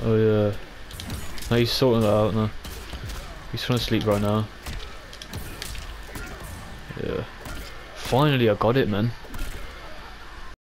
Oh yeah. No, he's sorting that out now. He's trying to sleep right now. Yeah. Finally, I got it, man.